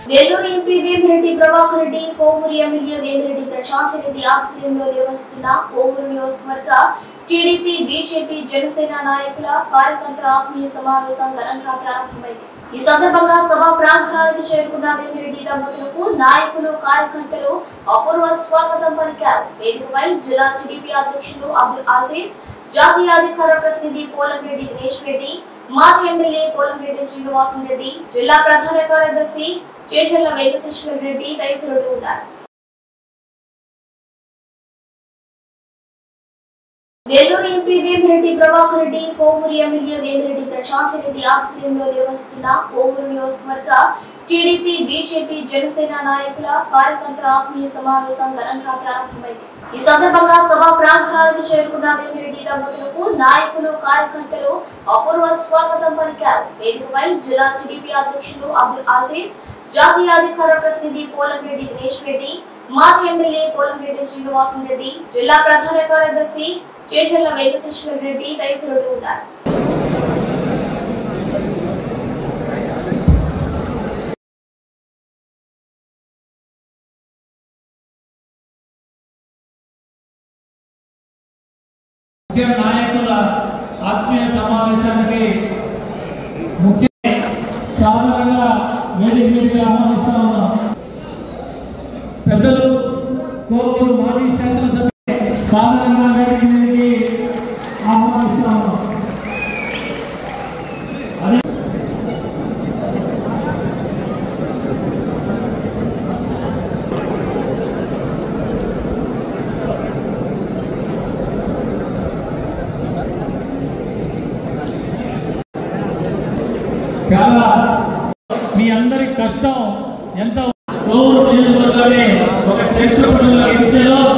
Nellore MP Vemireddy Prabhakar Reddy, Kovur MLA Vemireddy Prashanth Reddy ఆధ్వర్యంలో నిర్వహిస్తున్న కోవూరు నియోజకవర్గ టీడీపీ, బీజేపీ, జనసేన నాయకుల కార్యకర్తల ఆత్మీయ సమావేశం ఘనంగా ప్రారంభమైంది. ఈ సందర్భంగా సభా ప్రాంగణానికి చేరుకున్న వేమిరెడ్డి దంపతులకు నాయకులు, కార్యకర్తలు అపూర్వ స్వాగతం పలికారు. వేదికపై జిల్లా టీడీపీ అధ్యక్షులు అబ్దుల్ అజీజ్, జాతీయ అధికార ప్రతినిధి పోలంరెడ్డి దినేష్ రెడ్డి, మాజీ ఎమ్మెల్యే పోలంరెడ్డి శ్రీనివాసం రెడ్డి, జిల్లా ప్రధాన కార్యదర్శి చేశల్ల వెంకటేశ్వర రెడ్డి తదితరులు ఉన్నారు. నెల్లూరు ఎంపీ వేమిరెడ్డి ప్రభాకర్ రెడ్డి, కోవూరు ఎమ్మెల్యే వేమిరెడ్డి ప్రశాంత్ రెడ్డి ఆధ్వర్యంలో నిర్వహిస్తున్న కోవూరు నియోజకవర్గ టీడీపీ, బీజేపీ, జనసేన నాయకుల కార్యకర్తల ఆత్మీయ సమావేశం ఘనంగా ప్రారంభమైంది. ఈ సందర్భంగా సభా ప్రాంగణానికి చేరుకున్న వేమిరెడ్డి దంపతులకు నాయకులు, కార్యకర్తలు అపూర్వ స్వాగతం పలికారు. వేదికపై జిల్లా టీడీపీ అధ్యక్షులు అబ్దుల్ అజీజ్, జాతీయ అధికార ప్రతినిధి పోలంరెడ్డి దినేష్ రెడ్డి, మాజీ ఎమ్మెల్యే పోలంరెడ్డి శ్రీనివాసం రెడ్డి, జిల్లా ప్రధాన కార్యదర్శి చేశల్ల వెంకటేశ్వర రెడ్డి తదితరులు ఉన్నారు. నాయకుల ఆత్మీయ సమావేశానికి ముఖ్య సాధారణంగా వేదికగా ఆహ్వానిస్తా ఉన్నాం. పెద్దలు కోవూరు మాజీ శాసనసభ సాధారణంగా వేదికకి ఆహ్వానిస్తా ఉన్నాం. చాలా మీ అందరి కష్టం ఎంత కోవూరు నియోజకవర్గాన్ని ఒక చరిత్ర పటంలో ఇచ్చారో